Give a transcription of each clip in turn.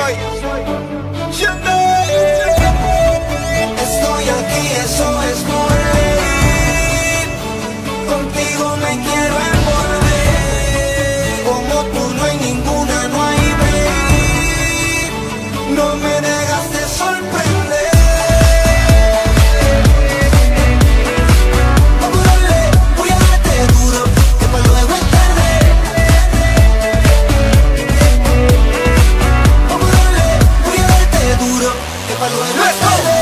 soy. Estoy aquí, eso es por ley. Contigo me quiero envolver. Como tú no hay ninguna, no hay break. No me dejas de sorprender. Vamos a darle, voy a darte duro, que para luego es tarde. Vamos a darle, voy a darte duro, que para luego es tarde.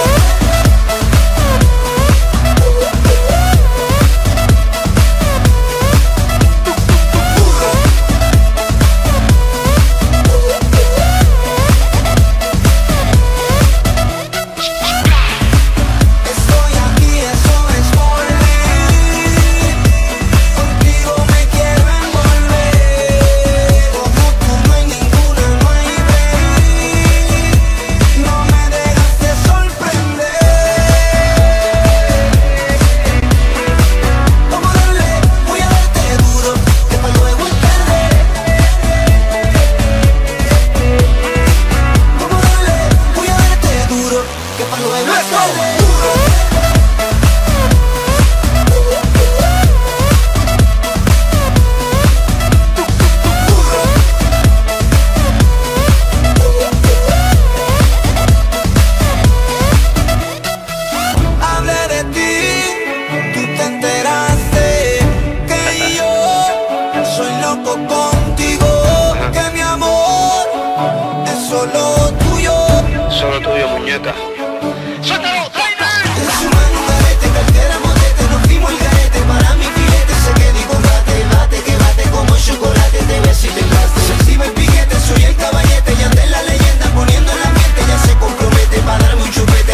Solo tuyo, muñeca. ¡Suéltalo, trainer! En su mano un garete, cartera, motete. Nos dimos el garete para mi filete. Se quedó y combate, bate que bate como chocolate. Te ves y te entraste. Se activa el piquete, soy el caballete. Ya ande la leyenda, poniendo el ambiente. Ya se compromete para darme un chupete.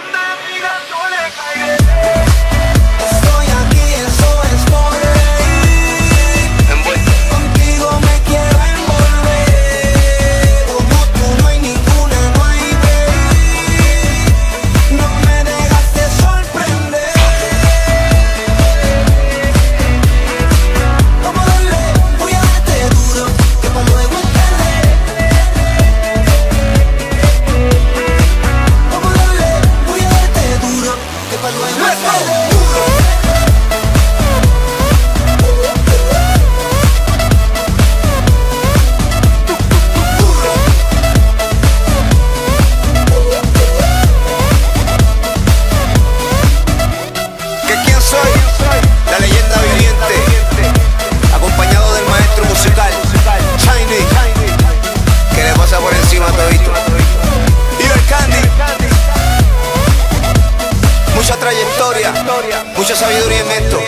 Estoy aquí, eso es por ley. Contigo me quiero envolver. Como tú no hay ninguna, no hay break. No me dejas de sorprender. Vamos a darle, voy a darte duro, que para luego es tarde. Vamos a darle, voy a darte duro, que para luego es tarde. ¿Que quién soy? La leyenda viviente, acompañado del maestro musical Shiny, que le pasa por encima a todito. Y el Candy, mucha trayectoria, mucha sabiduría en esto.